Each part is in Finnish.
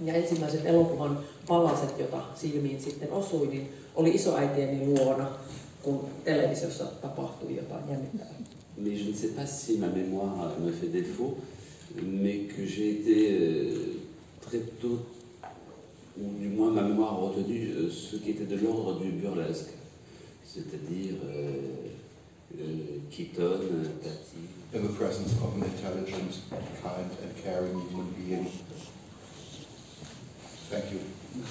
Ja ensimmäiset elokuvan palaset, jota silmiin sitten osui, niin oli isoäitieni luona, kun televisiossa tapahtui jotain jännittävää. Mais je ne sais pas si ma mémoire me fait défaut, mais que j'ai été très tôt, ou du moins ma mémoire a retenu ce qui était de l'ordre du burlesque, c'est-à-dire Keaton, Tati. In the presence of an intelligent, kind and caring human being. Thank you.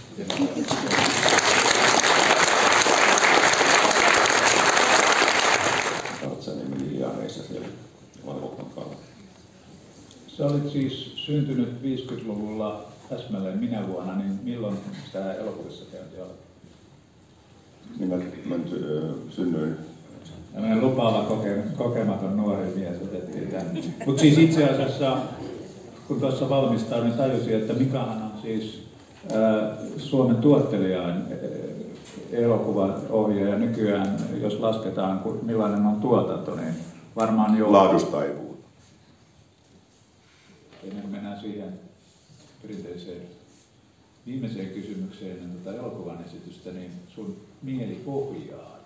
Olet sä miljaareissa siellä valvokan kanssa? Sä olit siis syntynyt 50-luvulla täsmälleen minä vuonna, niin milloin tämä elokuvissa käynti alkoi? Niin mä synnyin. Tällainen lupaava kokematon nuori mies otettiin tänne. Mutta siis itse asiassa, kun tuossa valmistauduin, niin tajusin, että Mikahan on siis Suomen tuottelijain elokuvan ohjaaja nykyään, jos lasketaan millainen on tuotanto, niin varmaan jo... Laadustaivuutta. Ennen kuin mennään siihen perinteiseen viimeiseen kysymykseen ennen elokuvan esitystä, niin sun mieli ohjaa.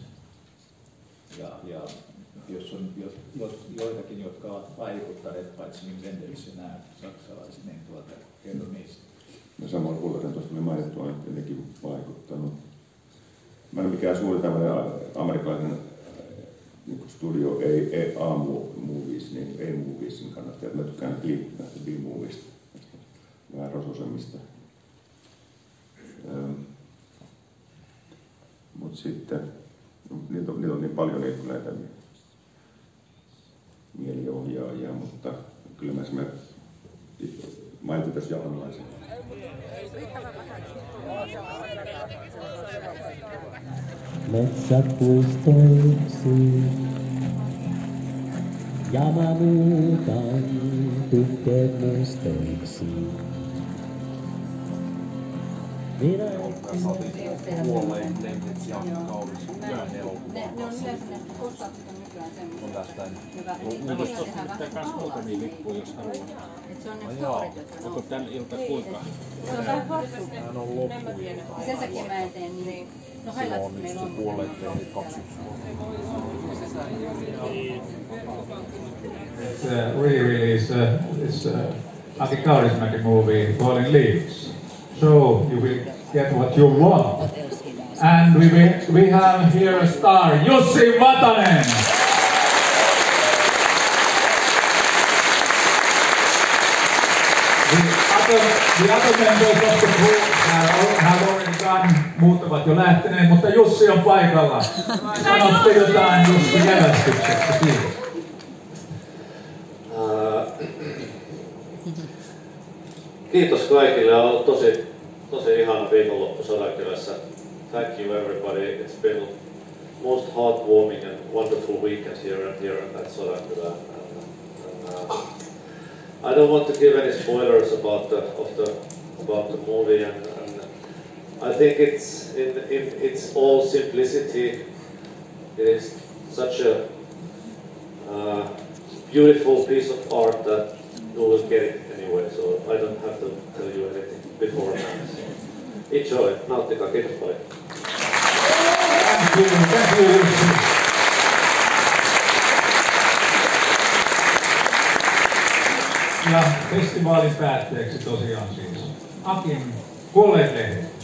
Ja jos on joitakin, jotka ovat vaikuttaneet, paitsi niin Wendelissä nämä saksalaiset, niin kerro niistä. No samoin kuulotan tuosta mainittu on jotenkin vaikuttanut. Mä en ole mikään suuri tämmöinen amerikkalainen studio, ei A-movies, niin ei moviesin kannattaa. Mä tykkään näistä B-movista, vähän rososemmista. Mutta sitten, niitä on niin paljon näitä mieliohjaajia, mutta kyllä mä esimerkiksi mainitsin tässä Jalmalaisen. Metsät puistoiksi ja mä muutan tukkeet muistoiksi. Minä kuolleen lehdet ja kaunis hyvän elokuvan kanssa. On tästä uudesta pitää kans muutamia lippuja, jos haluaa. Onko tän ilta kuinka? Hän on loppuja. Sen takia mä en tee niin. No silloin on se kuolleet lehdet 21. It's re-release. It's Aki Kaurismäki movie, Falling Leaves. So you will get what you want. And we have here a star, Jussi Vatanen. The other members of the group have already gone, muut ovat jo lähteneet, mutta Jussi on paikalla. Sanotte jotain Jussi jävästyksestä, kiitos. Kiitos kaikille, on ollut tosi ihana viikonloppu Sodankylässä. Thank you everybody. It's been most heartwarming and wonderful weekend here at Sodankylä. I don't want to give any spoilers about the movie, and I think it's in its all simplicity. It is such a beautiful piece of art that you will get it anyway. So I don't have to tell you anything beforehand. Enjoy, nauttikaa, kiitos paljon. Thank you. Ja festivaalin päätteeksi tosiaan siis Akin kuolleet lehdet.